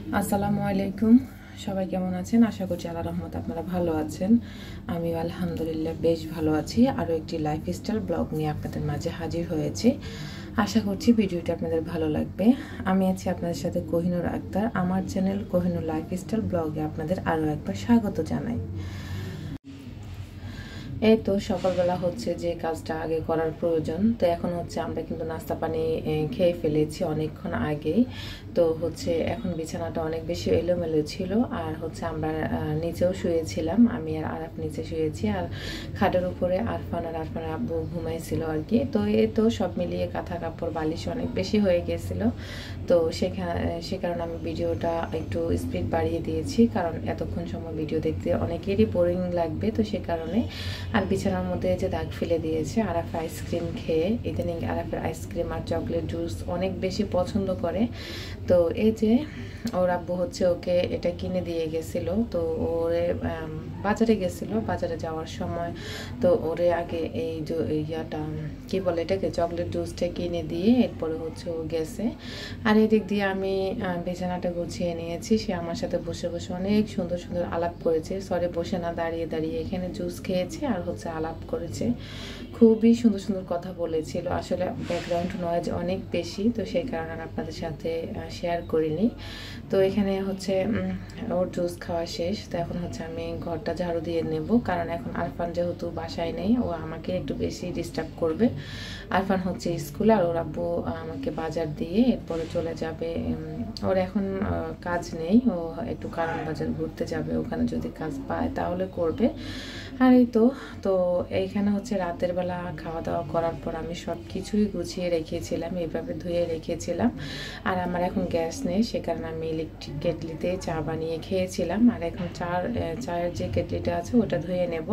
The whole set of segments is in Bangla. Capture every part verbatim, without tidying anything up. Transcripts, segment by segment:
আসসালামু আলাইকুম। সবাই কেমন আছেন? আশা করছি আল্লাহর রহমতে আপনারা ভালো আছেন। আমি আলহামদুলিল্লাহ বেশ ভালো আছি। আরও একটি লাইফস্টাইল ব্লগ নিয়ে আপনাদের মাঝে হাজির হয়েছি। আশা করছি ভিডিওটি আপনাদের ভালো লাগবে। আমি আছি আপনাদের সাথে কোহিনুর আক্তার। আমার চ্যানেল কোহিনুর লাইফস্টাইল ব্লগে আপনাদের আরও একবার স্বাগত জানাই। এই তো সকালবেলা হচ্ছে যে কাজটা আগে করার প্রয়োজন, তো এখন হচ্ছে আমরা কিন্তু নাস্তা পানি খেয়ে ফেলেছি অনেকক্ষণ আগেই। তো হচ্ছে এখন বিছানাটা অনেক বেশি এলোমেলো ছিল, আর হচ্ছে আমরা নিচেও শুয়েছিলাম, আমি আর আরাফ নিচে শুয়েছি, আর খাটের উপরে আরফান আর আরফানের আব্বু ঘুমাইছিল আর কি। তো এই তো সব মিলিয়ে কাঁথা কাপড় বালিশ অনেক বেশি হয়ে গেছিলো। তো সেখানে সে কারণে আমি ভিডিওটা একটু স্পিড বাড়িয়ে দিয়েছি, কারণ এতক্ষণ সময় ভিডিও দেখতে অনেকেরই বোরিং লাগবে। তো সে কারণে আর বিছানার মধ্যে যে দাগ ফেলে দিয়েছে। আরাফ আইসক্রিম খেয়ে, ইদানিং আরাফের আইসক্রিম আর চকলেট জুস অনেক বেশি পছন্দ করে। তো এই যে ওর আব্বু হচ্ছে ওকে এটা কিনে দিয়ে গেছিল। তো ওরে বাজারে গেছিল, বাজারে যাওয়ার সময় তো ওরে আগে এই যে ইয়াটা কি বলে এটাকে চকলেট জুসটা কিনে দিয়ে এরপরে হচ্ছে ও গেছে। আর এদিক দিয়ে আমি বিছানাটা গুছিয়ে নিয়েছি। সে আমার সাথে বসে বসে অনেক সুন্দর সুন্দর আলাপ করেছে, সরি বসে না দাঁড়িয়ে দাঁড়িয়ে এখানে জুস খেয়েছে আর হচ্ছে আলাপ করেছে। খুবই সুন্দর সুন্দর কথা বলেছিল। আসলে ব্যাকগ্রাউন্ড নয়েজ অনেক বেশি, তো সেই কারণে আপনাদের সাথে শেয়ার করিনি। তো এখানে হচ্ছে ওর জুস খাওয়া শেষ। তো এখন হচ্ছে আমি ঘরটা ঝাড়ু দিয়ে নেব, কারণ এখন আরফান যেহেতু বাসায় নেই, ও আমাকে একটু বেশি ডিস্টার্ব করবে। আরফান হচ্ছে স্কুল আর ওর আব্বু আমাকে বাজার দিয়ে এরপরে চলে যাবে। ওর এখন কাজ নেই, ও একটু কারণ বাজার ঘুরতে যাবে, ওখানে যদি কাজ পায় তাহলে করবে। আর এই তো তো এইখানে হচ্ছে রাতের বেলা খাওয়া দাওয়া করার পর আমি সব কিছুই গুছিয়ে রেখেছিলাম, এইভাবে ধুয়ে রেখেছিলাম। আর আমার এখন গ্যাস নেই, সে কারণে আমি ইলেকট্রিক কেটলিতে চা বানিয়ে খেয়েছিলাম। আর এখন চার চায়ের যে কেটলিটা আছে ওটা ধুয়ে নেব।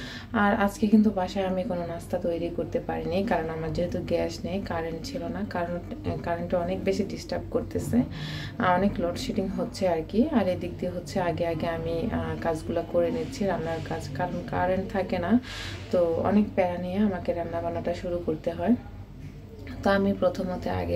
আর আজকে কিন্তু বাসায় আমি কোনো নাস্তা তৈরি করতে পারিনি, কারণ আমার যেহেতু গ্যাস নেই, কারেন্ট ছিল না, কারণ কারেন্টটা অনেক বেশি ডিস্টার্ব করতেছে, অনেক লোডশেডিং হচ্ছে আর কি। আর এদিক দিয়ে হচ্ছে আগে আগে আমি কাজগুলো করে নিচ্ছি, রান্নার কাজ, কারণ কারেন্ট থাকে না। তো অনেক প্যারা নিয়ে আমাকে রান্না বান্নাটা শুরু করতে হয়। তো আমি প্রথমত আগে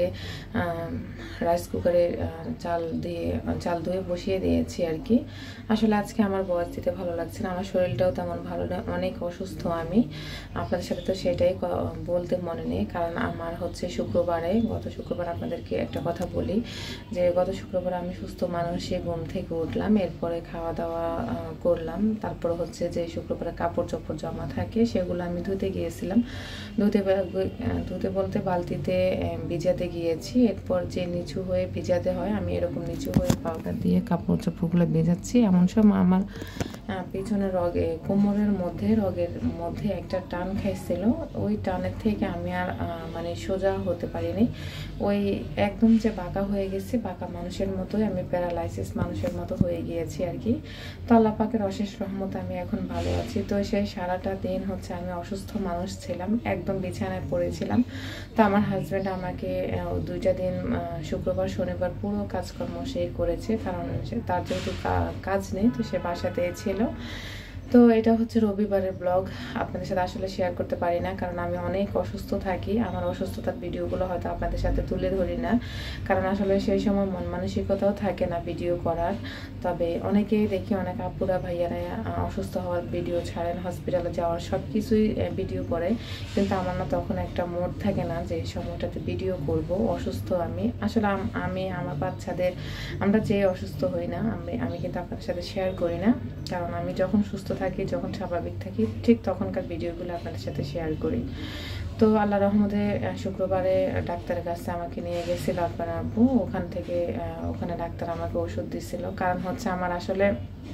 রাইস কুকারে চাল দিয়ে চাল ধুয়ে বসিয়ে দিয়েছি আর কি। আসলে আজকে আমার বয়স দিতে ভালো লাগছে না, আমার শরীরটাও তেমন ভালো না, অনেক অসুস্থ আমি। আপনাদের সাথে তো সেটাই বলতে মনে নেই, কারণ আমার হচ্ছে শুক্রবারে, গত শুক্রবার আপনাদেরকে একটা কথা বলি যে গত শুক্রবার আমি সুস্থ মানুষে ঘুম থেকে উঠলাম, এরপরে খাওয়া দাওয়া করলাম, তারপর হচ্ছে যে শুক্রবারে কাপড় চোপড় জমা থাকে সেগুলো আমি ধুতে গিয়েছিলাম। ধুতে ধুতে বলতে বালতিতে ভিজাতে গিয়েছি, এরপর যে নিচু হয়ে ভিজাতে হয় আমি এরকম নিচু হয়ে পাউডার দিয়ে কাপড় চোপড়গুলো ভেজাচ্ছি। এমন সময় আমার পিছনে রগে কোমরের মধ্যে রগের মধ্যে একটা টান খাইছিল, ওই টানের থেকে আমি আর মানে সোজা হতে পারিনি, ওই একদম যে বাঁকা হয়ে গেছি, বাঁকা মানুষের মতোই আমি প্যারালাইসিস মানুষের মতো হয়ে গিয়েছি আর কি। তো আল্লাহ পাকের অশেষ রহমত আমি এখন ভালো আছি। তো সেই সারাটা দিন হচ্ছে আমি অসুস্থ মানুষ ছিলাম, একদম বিছানায় পড়েছিলাম। তো আমার হাজব্যান্ড আমাকে দুইটা দিন শুক্রবার শনিবার পুরো কাজকর্ম সে করেছে, কারণ তার যেহেতু কাজ নেই, তো সে বাসাতেই ছিল। তো এটা হচ্ছে রবিবারের ব্লগ, আপনাদের সাথে আসলে শেয়ার করতে পারি না, কারণ আমি অনেক অসুস্থ থাকি। আমার অসুস্থতার ভিডিওগুলো হয়তো আপনাদের সাথে তুলে ধরি না, কারণ আসলে সেই সময় মন মানসিকতাও থাকে না ভিডিও করার। তবে অনেকেই দেখি, অনেক আপুরা ভাইয়ারা অসুস্থ হওয়ার ভিডিও ছাড়েন, হসপিটালে যাওয়ার সব কিছুই ভিডিও করে, কিন্তু আমার না তখন একটা মোড থাকে না যে এই সময়টাতে ভিডিও করব। অসুস্থ আমি আসলে আমি আমার বাচ্চাদের, আমরা যে অসুস্থ হই না, আমি আমি কিন্তু আপনাদের সাথে শেয়ার করি না, কারণ আমি যখন সুস্থ থাকি, যখন স্বাভাবিক থাকি, ঠিক তখনকার ভিডিওগুলো আপনাদের সাথে শেয়ার করি। তো আল্লাহ রহমতে শুক্রবারে ডাক্তারের কাছে আমাকে নিয়ে গেছিল আপনার আব্বু, ওখান থেকে ওখানে ডাক্তার আমাকে ওষুধ দিছিল, কারণ হচ্ছে আমার আসলে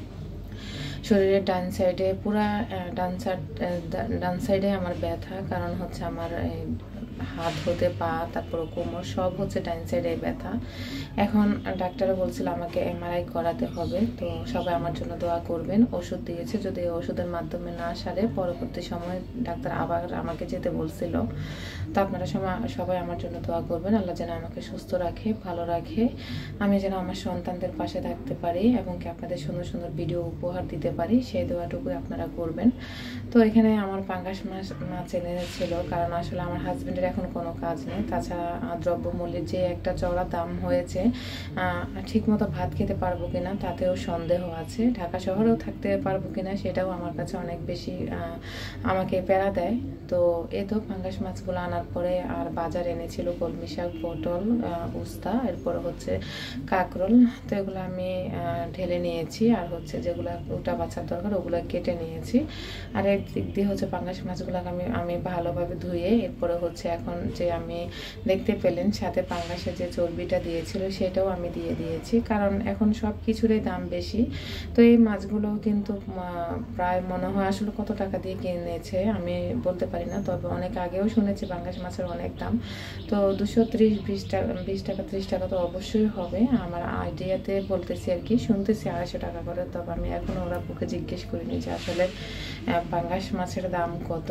শরীরের ডান সাইডে পুরা ডান সাইড ডান সাইডে আমার ব্যথা, কারণ হচ্ছে আমার হাত হতে পা তারপর কোমর সব হচ্ছে ডান সাইডে ব্যথা। এখন ডাক্তারে বলছিল আমাকে এমআরআই করাতে হবে, তো সবাই আমার জন্য দোয়া করবেন। ওষুধ দিয়েছে, যদি ওষুধের মাধ্যমে না সারে পরবর্তী সময় ডাক্তার আবার আমাকে যেতে বলছিল। তো আপনারা সবাই আমার জন্য দোয়া করবেন, আল্লাহ যেন আমাকে সুস্থ রাখে, ভালো রাখে, আমি যেন আমার সন্তানদের পাশে থাকতে পারি এবং কি আপনাদের সুন্দর সুন্দর ভিডিও উপহার দিতে পারি, সেই দোয়াটুকুই আপনারা করবেন। তো এখানে আমার পাঙ্গাস মাছ মাছ এনে ছিল, কারণ আসলে আমার হাজবেন্ডের এখন কোনো কাজ নেই। তাছাড়া দ্রব্যমূল্যের যে একটা চড়া দাম হয়েছে, ঠিকমতো ভাত খেতে পারবো কিনা তাতেও সন্দেহ আছে। ঢাকা শহরেও থাকতে পারবো কিনা সেটাও আমার কাছে অনেক বেশি আমাকে প্যারা দেয়। তো এই তো পাঙ্গাস মাছগুলো আনার পরে আর বাজার এনেছিল কলমি শাক, পটল, উস্তা, এরপরে হচ্ছে কাঁকরোল। তো এগুলো আমি ঢেলে নিয়েছি, আর হচ্ছে যেগুলো উটা বাছার দরকার ওগুলো কেটে নিয়েছি। আর এর দিক দিয়ে হচ্ছে পাঙ্গাস মাছগুলোকে আমি আমি ভালোভাবে ধুয়ে এরপরে হচ্ছে এখন যে আমি দেখতে পেলেন সাথে পাঙ্গাসের যে চর্বিটা দিয়েছিল সেটাও আমি দিয়ে দিয়েছি, কারণ এখন সব কিছুরই দাম বেশি। তো এই মাছগুলো কিন্তু প্রায় মনে হয় আসলে কত টাকা দিয়ে কিনেছে আমি বলতে পারি না, তবে অনেক আগেও শুনেছি পাঙ্গাস মাছের অনেক দাম। তো দুশো ত্রিশ বিশ টাকা বিশ টাকা ত্রিশ টাকা তো অবশ্যই হবে, আমার আইডিয়াতে বলতেছি আর কি, শুনতেছি আড়াইশো টাকা করে। তবে আমি এখনো ওরা বুকে জিজ্ঞেস করিনি যে আসলে পাঙ্গাস মাছের দাম কত।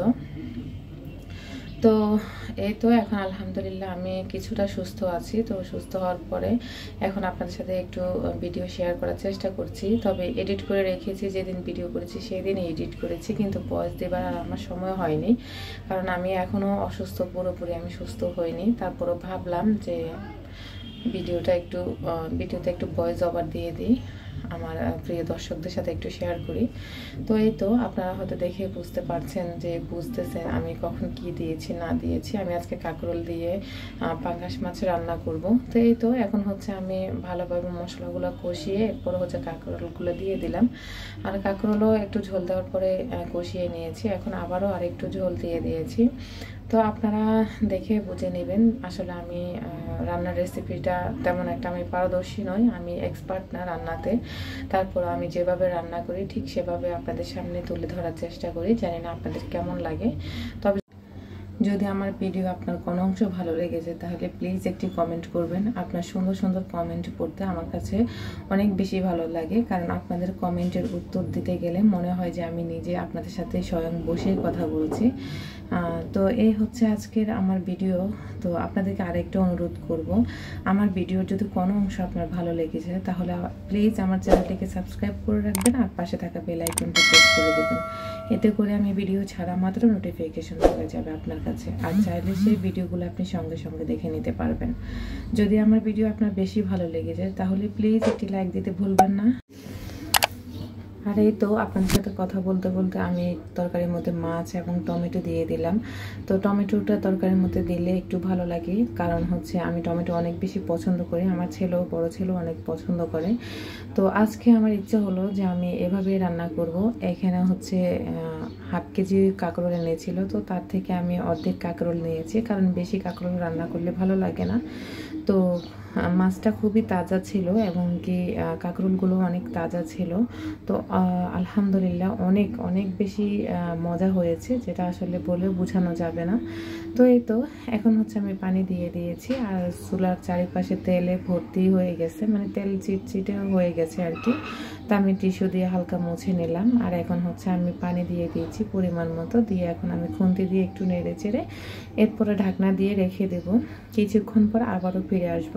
তো এই তো এখন আলহামদুলিল্লাহ আমি কিছুটা সুস্থ আছি। তো সুস্থ হওয়ার পরে এখন আপনাদের সাথে একটু ভিডিও শেয়ার করার চেষ্টা করছি। তবে এডিট করে রেখেছি, যেদিন ভিডিও করেছি সেই দিন এডিট করেছি, কিন্তু ভয়েস দেবার আর আমার সময় হয়নি, কারণ আমি এখনও অসুস্থ, পুরোপুরি আমি সুস্থ হইনি। তারপরও ভাবলাম যে ভিডিওটা একটু ভিডিওতে একটু ভয়েস ওভার দিয়ে দিই, আমার প্রিয় দর্শকদের সাথে একটু শেয়ার করি। তো এই তো আপনারা হয়তো দেখে বুঝতে পারছেন যে বুঝতেছেন আমি কখন কি দিয়েছি না দিয়েছি। আমি আজকে কাঁকরোল দিয়ে পাঙ্গাস মাছ রান্না করব। তো এই তো এখন হচ্ছে আমি ভালোভাবে মশলাগুলো কষিয়ে এরপর হচ্ছে কাঁকরোলগুলো দিয়ে দিলাম, আর কাঁকরোলও একটু ঝোল দেওয়ার পরে কষিয়ে নিয়েছি। এখন আবারও আর একটু ঝোল দিয়ে দিয়েছি। তো আপনারা দেখে বুঝে নেবেন, আসলে আমি রান্নার রেসিপিটা তেমন একটা আমি পারদর্শী নই, আমি এক্সপার্ট না রান্নাতে। তারপর আমি যেভাবে রান্না করি ঠিক সেভাবে আপনাদের সামনে তুলে ধরার চেষ্টা করি, জানি না আপনাদের কেমন লাগে। তবে যদি আমার ভিডিও আপনার কোনো অংশ ভালো লেগেছে তাহলে প্লিজ একটি কমেন্ট করবেন। আপনার সুন্দর সুন্দর কমেন্ট পড়তে আমার কাছে অনেক বেশি ভালো লাগে, কারণ আপনাদের কমেন্টের উত্তর দিতে গেলে মনে হয় যে আমি নিজে আপনাদের সাথে স্বয়ং বসেই কথা বলছি। তো এই হচ্ছে আজকের আমার ভিডিও। তো আপনাদেরকে আরেকটা অনুরোধ করব, আমার ভিডিওর যদি কোনো অংশ আপনার ভালো লেগেছে তাহলে প্লিজ আমার চ্যানেলটিকে সাবস্ক্রাইব করে রাখবেন, আর পাশে থাকা বেল আইকনটি প্রেস করে দেবেন। এতে করে আমি ভিডিও ছাড়া মাত্র নোটিফিকেশন চলে যাবে আপনার কাছে, আর চাইলে সেই ভিডিওগুলো আপনি সঙ্গে সঙ্গে দেখে নিতে পারবেন। যদি আমার ভিডিও আপনার বেশি ভালো লেগে যায় তাহলে প্লিজ একটি লাইক দিতে ভুলবেন না। আর এই তো আপনাদের সাথে কথা বলতে বলতে আমি তরকারির মধ্যে মাছ এবং টমেটো দিয়ে দিলাম। তো টমেটোটা তরকারির মধ্যে দিলে একটু ভালো লাগে, কারণ হচ্ছে আমি টমেটো অনেক বেশি পছন্দ করি, আমার ছেলেও বড় ছেলেও অনেক পছন্দ করে। তো আজকে আমার ইচ্ছা হলো যে আমি এভাবেই রান্না করব। এখানে হচ্ছে হাফ কেজি কাঁকরোল এনেছিল, তো তার থেকে আমি অর্ধেক কাঁকরোল নিয়েছি, কারণ বেশি কাঁকরোল রান্না করলে ভালো লাগে না। তো মাছটা খুবই তাজা ছিল এবং কি কাঁকরোলগুলো অনেক তাজা ছিল। তো আলহামদুলিল্লাহ অনেক অনেক বেশি মজা হয়েছে, যেটা আসলে বলে বোঝানো যাবে না। তো এই তো এখন হচ্ছে আমি পানি দিয়ে দিয়েছি, আর চুলার চারিপাশে তেলে ভর্তি হয়ে গেছে, মানে তেল চিটচিটে হয়ে গেছে আর কি। তা আমি টিস্যু দিয়ে হালকা মুছে নিলাম, আর এখন হচ্ছে আমি পানি দিয়ে দিয়েছি পরিমাণ মতো, দিয়ে এখন আমি খুন্তি দিয়ে একটু নেড়ে চেড়ে এরপরে ঢাকনা দিয়ে রেখে দেব। কিছুক্ষণ পর আবারও ফিরে আসব।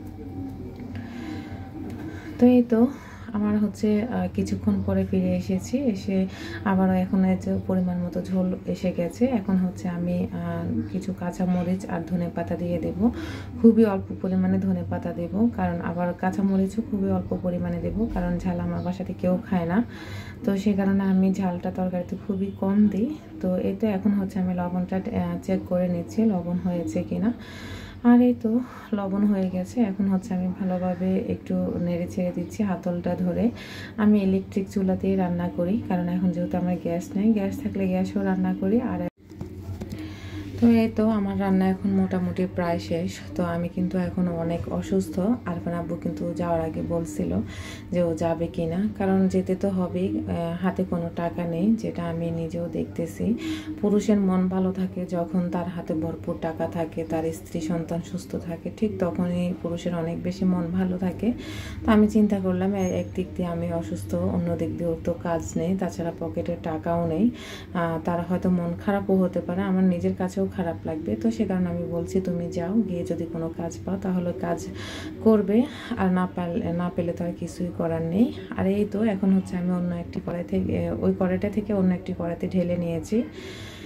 তো এই তো আমার হচ্ছে কিছুক্ষণ পরে ফিরে এসেছি, এসে আবারও এখন যে পরিমাণ মতো ঝোল এসে গেছে। এখন হচ্ছে আমি কিছু কাঁচা মরিচ আর ধনে পাতা দিয়ে দেব, খুবই অল্প পরিমাণে ধনে পাতা দেব, কারণ আবার কাঁচা মরিচও খুবই অল্প পরিমাণে দেব, কারণ ঝাল আমার বাসাতে কেউ খায় না। তো সেই কারণে আমি ঝালটা তরকারিতে খুবই কম দিই। তো এতে এখন হচ্ছে আমি লবণটা চেক করে নিচ্ছি লবণ হয়েছে কিনা। আর এই তো লবণ হয়ে গেছে। এখন হচ্ছে আমি ভালোভাবে একটু নেড়ে ছেড়ে দিচ্ছি হাতলটা ধরে। আমি ইলেকট্রিক চুলাতেই রান্না করি, কারণ এখন যেহেতু আমার গ্যাস নেই, গ্যাস থাকলে গ্যাসেও রান্না করি। আর তো এই তো আমার রান্না এখন মোটামুটি প্রায় শেষ। তো আমি কিন্তু এখন অনেক অসুস্থ। আরফান আব্বু কিন্তু যাওয়ার আগে বলছিল যে ও যাবে কিনা, কারণ যেতে তো হবেই, হাতে কোনো টাকা নেই, যেটা আমি নিজেও দেখতেছি। পুরুষের মন ভালো থাকে যখন তার হাতে ভরপুর টাকা থাকে, তার স্ত্রী সন্তান সুস্থ থাকে, ঠিক তখনই পুরুষের অনেক বেশি মন ভালো থাকে। তো আমি চিন্তা করলাম এক দিক দিয়ে আমি অসুস্থ, অন্য দিক দিয়ে ওর তো কাজ নেই, তাছাড়া পকেটে টাকাও নেই, তার হয়তো মন খারাপও হতে পারে, আমার নিজের কাছেও খারাপ লাগবে। তো সে কারণে আমি বলছি তুমি যাও, গিয়ে যদি কোনো কাজ পাও তাহলে কাজ করবে, আর না পারলে না পেলে তো আর কিছুই করার নেই। আর এই তো এখন হচ্ছে আমি অন্য একটি কড়াই থেকে ওই কড়াইটা থেকে অন্য একটি কড়াইতে ঢেলে নিয়েছি।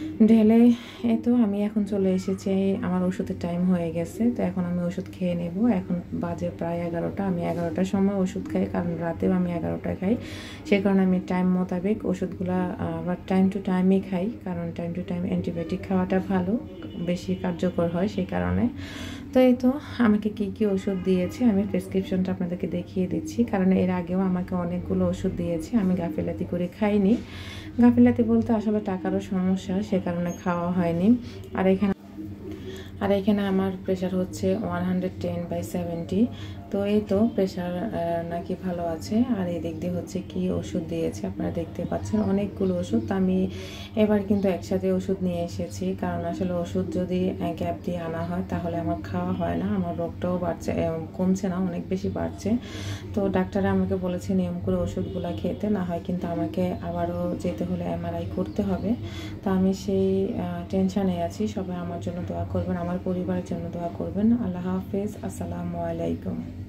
ঢেলে এই তো আমি এখন চলে এসেছি, আমার ওষুধের টাইম হয়ে গেছে। তো এখন আমি ওষুধ খেয়ে নেব। এখন বাজে প্রায় এগারোটা, আমি এগারোটার সময় ওষুধ খাই, কারণ রাতেও আমি এগারোটায় খাই। সেই কারণে আমি টাইম মোতাবেক ওষুধগুলো আবার টাইম টু টাইমই খাই, কারণ টাইম টু টাইম অ্যান্টিবায়োটিক খাওয়াটা ভালো, বেশি কার্যকর হয় সেই কারণে। তো এই তো আমাকে কি কি ওষুধ দিয়েছে আমি প্রেসক্রিপশনটা আপনাদেরকে দেখিয়ে দিচ্ছি, কারণ এর আগেও আমাকে অনেকগুলো ওষুধ দিয়েছে, আমি গাফিলাতি করে খাইনি। গাফিলাতি বলতে আসলে টাকারও সমস্যা, সে কারণে খাওয়া হয়নি। আর এখানে আর এখানে আমার প্রেশার হচ্ছে one hundred ten by seventy. তো এই তো প্রেশার নাকি ভালো আছে। আর এই দিক দিয়ে হচ্ছে কি ওষুধ দিয়েছে আপনারা দেখতে পাচ্ছেন, অনেকগুলো ওষুধ। তো আমি এবার কিন্তু একসাথে ওষুধ নিয়ে এসেছি, কারণ আসলে ওষুধ যদি গ্যাপ দিয়ে আনা হয় তাহলে আমার খাওয়া হয় না, আমার রোগটাও বাড়ছে, কমছে না, অনেক বেশি বাড়ছে। তো ডাক্তার আমাকে বলেছে নিয়ম করে ওষুধগুলো খেতে, না হয় কিন্তু আমাকে আবারও যেতে হলে এমআরআই করতে হবে। তো আমি সেই টেনশানে আছি। সবাই আমার জন্য দোয়া করবেন, আমার পরিবারের জন্য দোয়া করবেন। আল্লাহ হাফেজ, আসসালামু আলাইকুম।